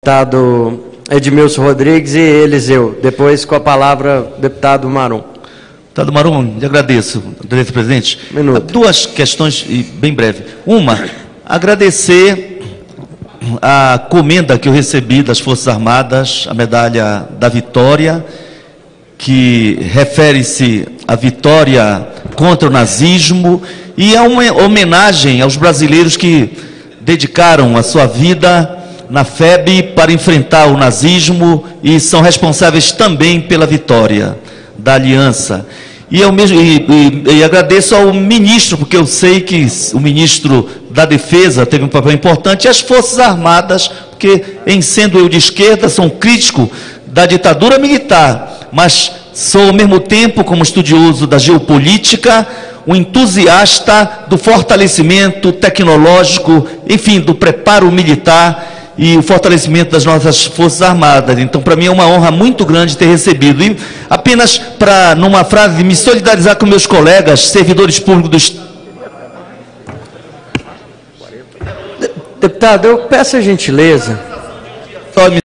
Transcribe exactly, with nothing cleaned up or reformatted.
deputado Edmilson Rodrigues e Eliseu. Depois, com a palavra, deputado Marum. Deputado Marum, lhe agradeço, agradeço, presidente. Minuto. Duas questões, e bem breve. Uma, agradecer a comenda que eu recebi das Forças Armadas, a medalha da vitória, que refere-se à vitória contra o nazismo, e é uma homenagem aos brasileiros que dedicaram a sua vida na F E B para enfrentar o nazismo e são responsáveis também pela vitória da aliança. E eu mesmo e, e, e agradeço ao ministro, porque eu sei que o ministro da Defesa teve um papel importante, e as Forças Armadas, porque, em sendo eu de esquerda, sou um crítico da ditadura militar, mas sou, ao mesmo tempo, como estudioso da geopolítica, um entusiasta do fortalecimento tecnológico, enfim, do preparo militar e o fortalecimento das nossas Forças Armadas. Então, para mim, é uma honra muito grande ter recebido. E apenas para, numa frase, me solidarizar com meus colegas, servidores públicos do Estado. Deputado, eu peço a gentileza. Só me